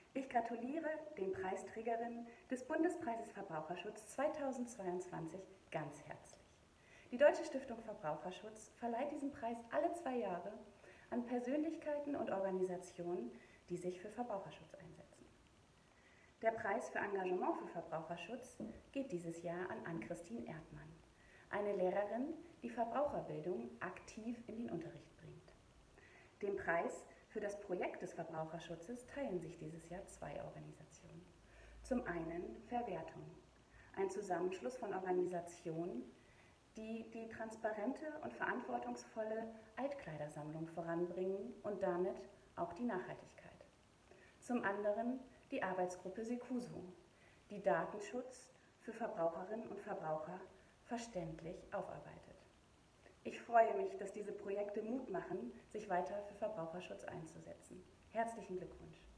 Ich gratuliere den Preisträgerinnen des Bundespreises Verbraucherschutz 2022 ganz herzlich. Die Deutsche Stiftung Verbraucherschutz verleiht diesen Preis alle 2 Jahre an Persönlichkeiten und Organisationen, die sich für Verbraucherschutz einsetzen. Der Preis für Engagement für Verbraucherschutz geht dieses Jahr an Ann-Christine Erdmann, eine Lehrerin, die Verbraucherbildung aktiv in den Unterricht bringt. Den Preis für das Projekt des Verbraucherschutzes teilen sich dieses Jahr 2 Organisationen. Zum einen Verwertung, ein Zusammenschluss von Organisationen, die die transparente und verantwortungsvolle Altkleidersammlung voranbringen und damit auch die Nachhaltigkeit. Zum anderen die Arbeitsgruppe Secuso, die Datenschutz für Verbraucherinnen und Verbraucher verständlich aufarbeitet. Ich freue mich, dass diese Projekte Mut machen, sich weiter für Verbraucherschutz einzusetzen. Herzlichen Glückwunsch!